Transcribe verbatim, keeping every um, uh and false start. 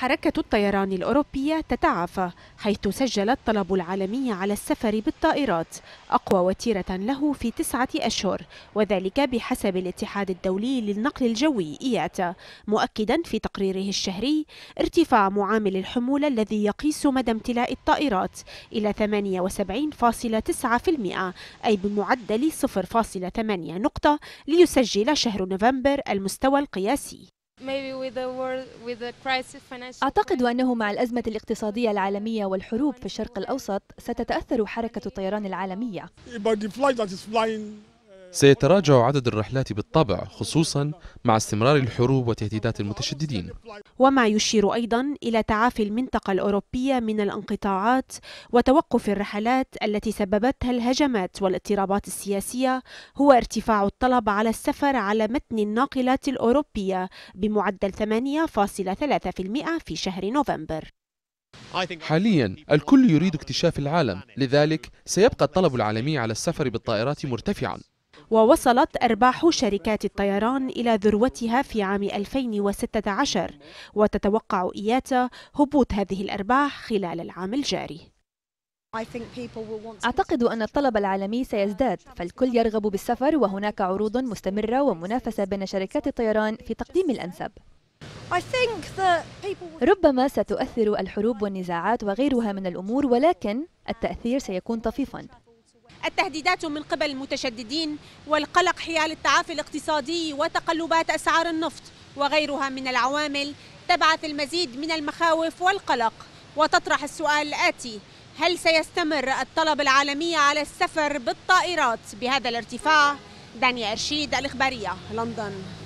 حركة الطيران الأوروبية تتعافى، حيث سجل الطلب العالمي على السفر بالطائرات أقوى وتيرة له في تسعة أشهر، وذلك بحسب الاتحاد الدولي للنقل الجوي إياتا، مؤكدا في تقريره الشهري ارتفاع معامل الحمولة الذي يقيس مدى امتلاء الطائرات إلى ثمانية وسبعين فاصلة تسعة بالمئة، أي بمعدل صفر فاصلة ثمانية نقطة، ليسجل شهر نوفمبر المستوى القياسي. أعتقد أنه مع الأزمة الاقتصادية العالمية والحروب في الشرق الأوسط ستتأثر حركة الطيران العالمية. سيتراجع عدد الرحلات بالطبع، خصوصا مع استمرار الحروب وتهديدات المتشددين، وما يشير أيضا إلى تعافي المنطقة الأوروبية من الانقطاعات وتوقف الرحلات التي سببتها الهجمات والاضطرابات السياسية هو ارتفاع الطلب على السفر على متن الناقلات الأوروبية بمعدل ثمانية فاصلة ثلاثة بالمئة في شهر نوفمبر. حاليا الكل يريد اكتشاف العالم، لذلك سيبقى الطلب العالمي على السفر بالطائرات مرتفعا. ووصلت أرباح شركات الطيران إلى ذروتها في عام ألفين وستة عشر، وتتوقع إياتا هبوط هذه الأرباح خلال العام الجاري. أعتقد أن الطلب العالمي سيزداد، فالكل يرغب بالسفر، وهناك عروض مستمرة ومنافسة بين شركات الطيران في تقديم الأنسب. ربما ستؤثر الحروب والنزاعات وغيرها من الأمور، ولكن التأثير سيكون طفيفاً. التهديدات من قبل المتشددين والقلق حيال التعافي الاقتصادي وتقلبات أسعار النفط وغيرها من العوامل تبعث المزيد من المخاوف والقلق، وتطرح السؤال الآتي: هل سيستمر الطلب العالمي على السفر بالطائرات بهذا الارتفاع؟ دانيا أرشيد، الإخبارية، لندن.